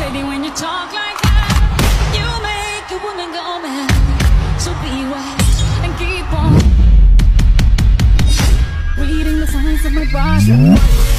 Lady, when you talk like that, you make a woman go mad. So be wise and keep on reading the signs of my body.